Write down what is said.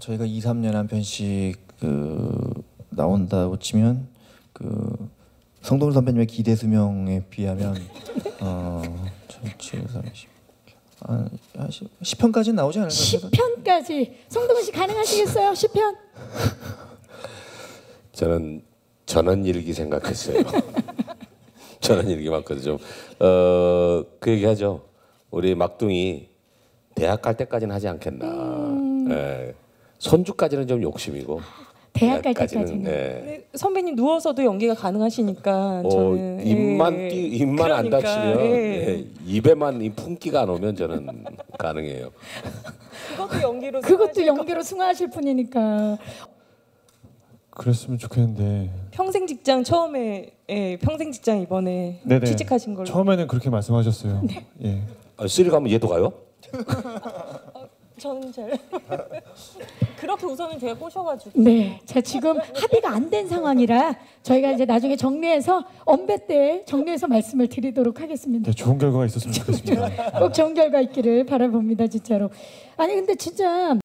저희가 2, 3년에 한 편씩 나온다고 치면 성동일 선배님의 기대 수명에 비하면 7, 30 10편까지는 나오지 않을까요? 10편까지 성동일 씨 가능하시겠어요? 10편? 저는 전원일기 생각했어요. 전원일기 맞거든요. 그 얘기하죠. 우리 막둥이 대학 갈 때까지는 하지 않겠나. 예. 손주까지는 좀 욕심이고. 대학까지는. 예. 선배님 누워서도 연기가 가능하시니까 저는 입만 안 그러니까, 다치면 예. 입에만 이 품기가 안 오면 저는 가능해요. 그것도 연기로 승화하실 분이니까. 그랬으면 좋겠는데. 평생 직장 처음에 평생 직장 이번에 네네. 취직하신 걸로. 처음에는 그렇게 말씀하셨어요. 네. 예. 쓰리 가면 얘도 가요? 저는 잘 그렇게 우선은 제가 꼬셔가지고. 네, 자 지금 합의가 안 된 상황이라 저희가 이제 나중에 정리해서 언배 때 정리해서 말씀을 드리도록 하겠습니다. 네, 좋은 결과가 있었으면 좋겠습니다. 꼭 좋은 결과 있기를 바라봅니다, 진짜로. 아니 근데 진짜.